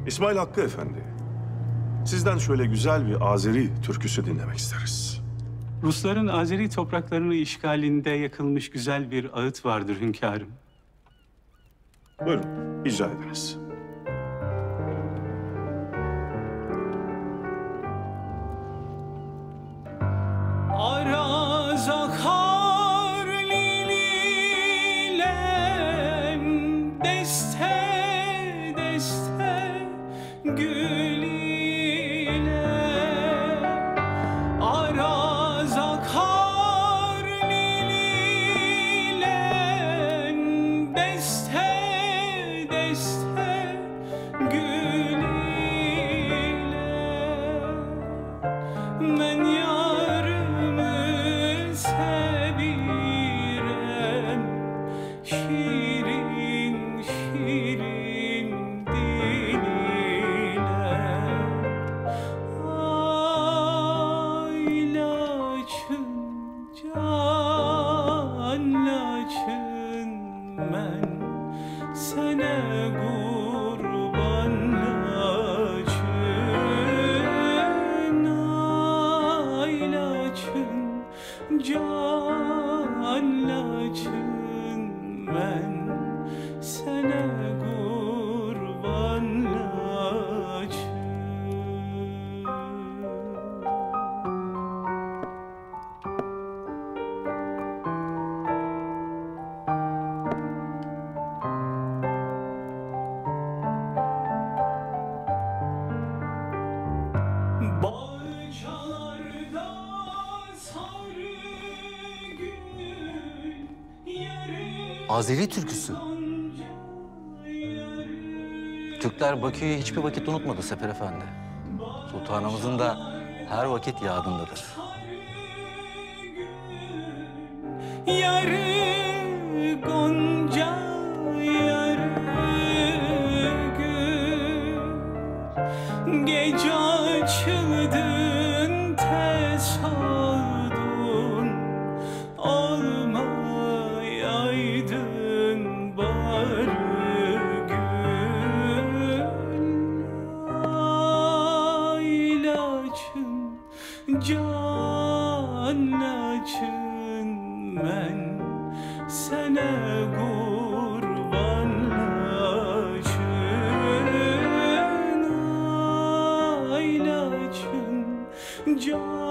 İsmail Hakkı Efendi, sizden şöyle güzel bir Azeri türküsü dinlemek isteriz. Rusların Azeri topraklarını işgalinde yakılmış güzel bir ağıt vardır hünkârım. Buyurun, icra ediniz. Araz akar lililem, deste deste gül ile. Araz akar lililem, deste deste gül ile. Men yarımı sevirem, şirin şirin dil ile. Ay laçın, can laçın, men sene kurban laçın. Ay laçın, can laçın, men sene kurban laçın. Bağcılarda sarı gül, yarı Azeri türküsü. gonca yarı. Türkler Bakü'yü hiçbir vakit unutmadı Sefer Efendi. Sultanımızın da her vakit yadındadır. Yarı gonca yarı gül, gece açıldın tez oldun, olmayaydın bari gül. Ay laçın, can laçın, men sene kurban laçın. Ay laçın, can